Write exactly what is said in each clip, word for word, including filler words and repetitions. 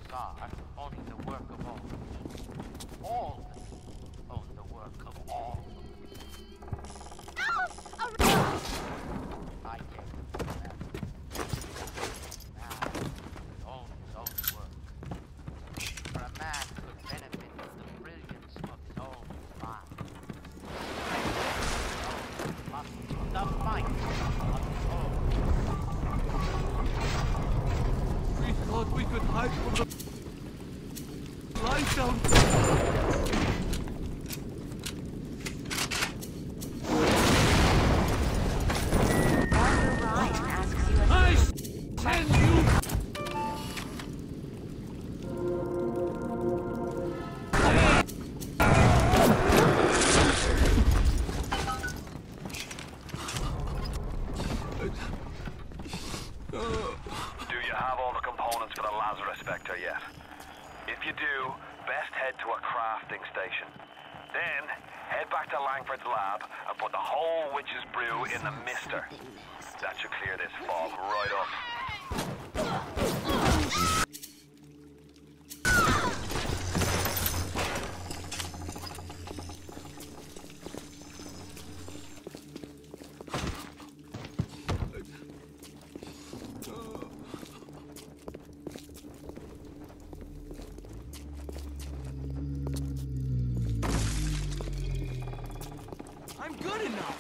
are owning the work of all. All own the work of all. No! I gave them that. Man owns his own work. For a man could benefit from the brilliance of his own mind. The might of his own. We thought we could hide from the light down. I send you. Do you have all the components for the Lazarus Vector yet? If you do, best head to a crafting station. Then, head back to Langford's lab and put the whole witch's brew in the mister. That should clear this fog right up. I'm good enough.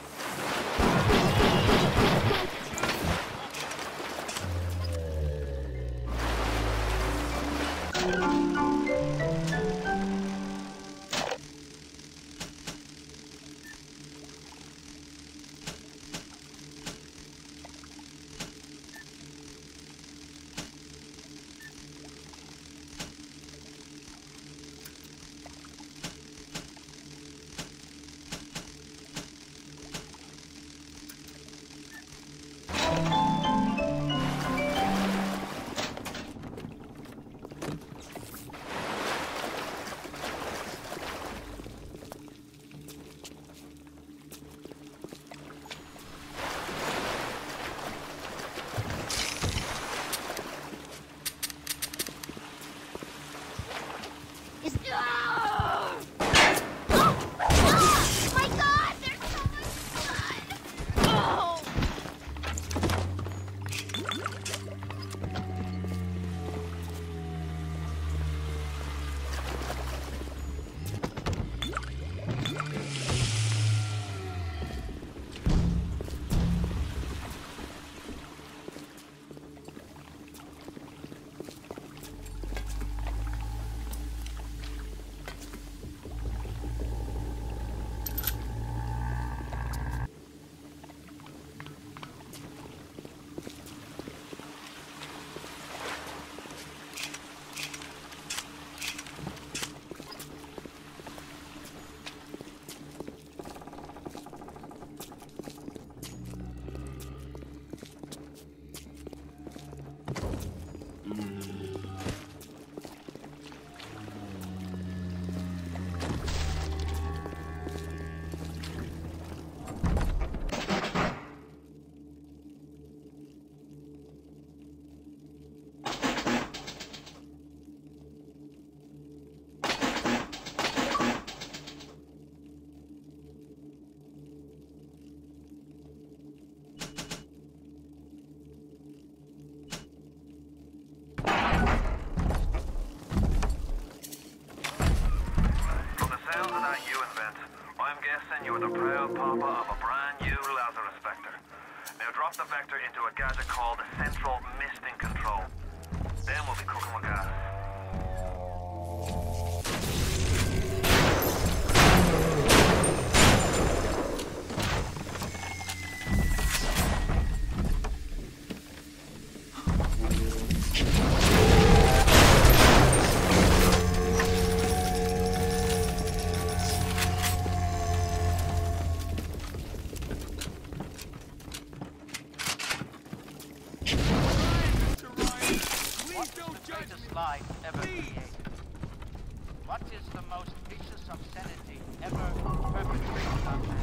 Is no! Oh! Oh! My God! There's so much blood! Oh! You are the proud papa of a brand new Lazarus Vector. Now drop the Vector into a gadget called the Central Misting Control. Then we'll be cooking with gas. Life ever created. What is the most vicious obscenity ever perpetrated on man?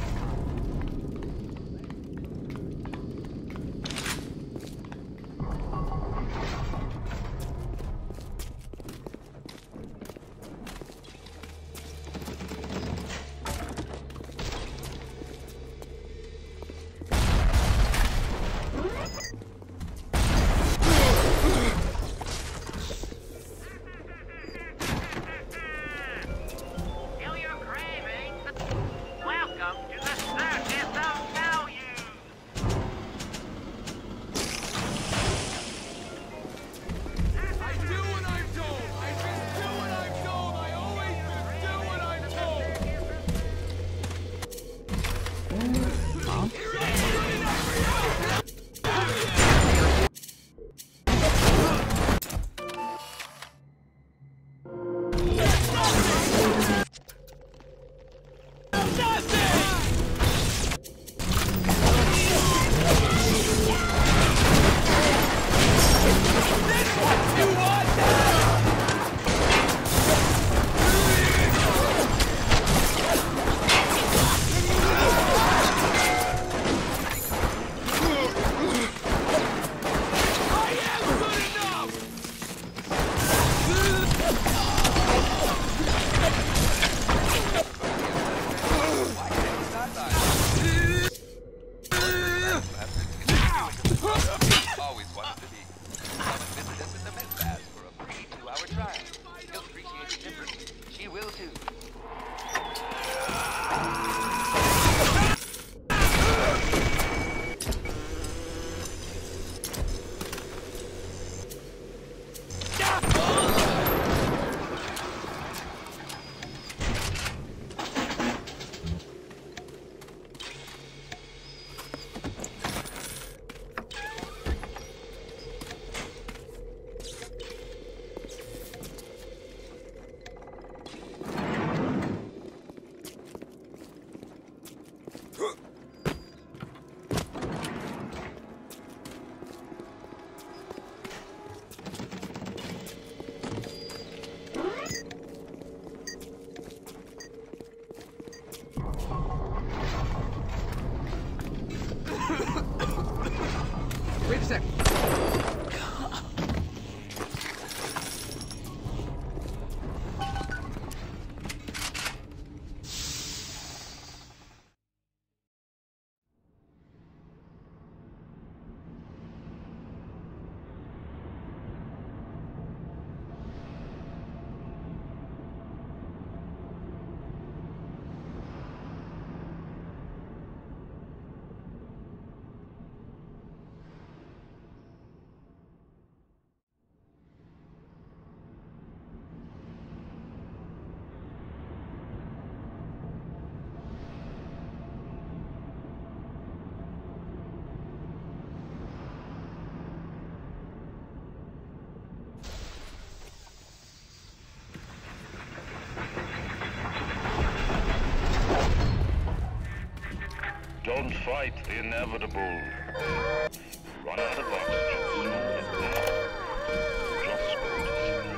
fight the inevitable. Run out of oxygen soon as death. Just go to sleep.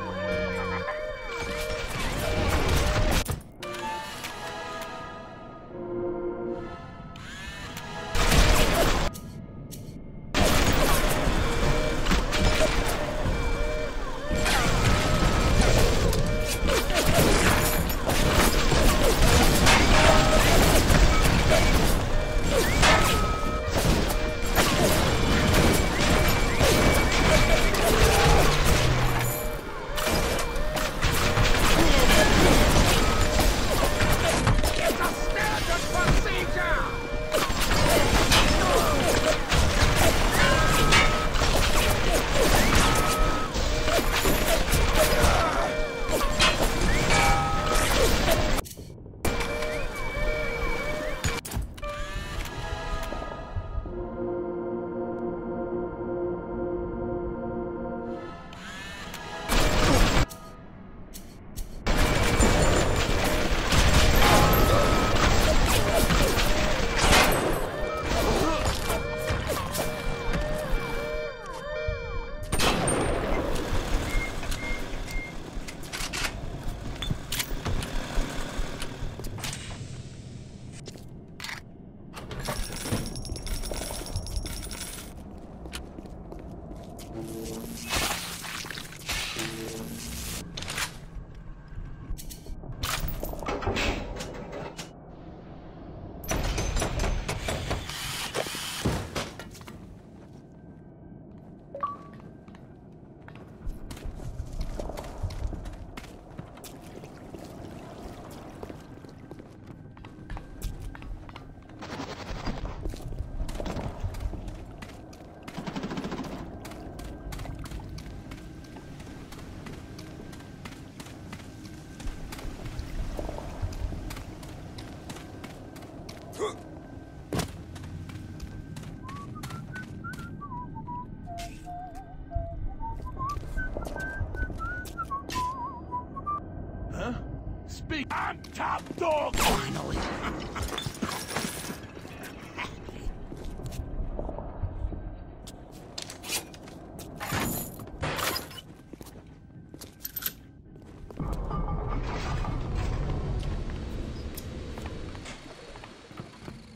Huh? Speak! I'm top dog! Finally!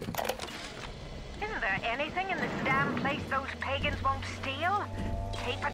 Isn't there anything in this damn place those pagans won't steal? Keep it